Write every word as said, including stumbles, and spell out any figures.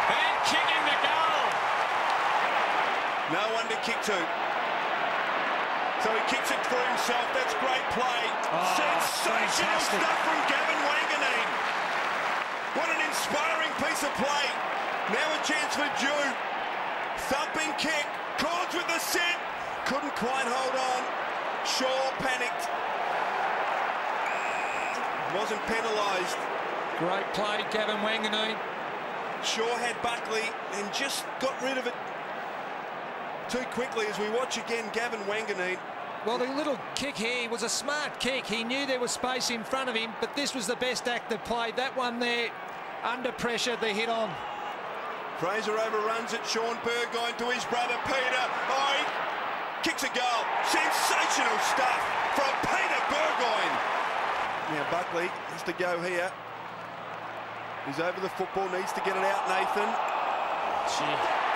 And kicking the goal. No one to kick to. So he kicks it for himself. That's great play. Oh, sensational fantastic. stuff from Gavin Wanganeen. What an inspiring piece of play. Now a chance for Jude. Thumping kick. Corns with the set. Couldn't quite hold on. Shaw panicked. Wasn't penalised. Great play, Gavin Wanganeen. Shaw had Buckley and just got rid of it too quickly. As we watch again, Gavin Wanganeen. Well, the little kick here was a smart kick. He knew there was space in front of him, but this was the best active play. That one there, under pressure, the hit on. Fraser overruns it. Sean Burgoyne to his brother Peter. Oh, he kicks a goal. Sensational stuff from Peter Burgoyne. Now Buckley has to go here. He's over the football, needs to get it out, Nathan. Gee.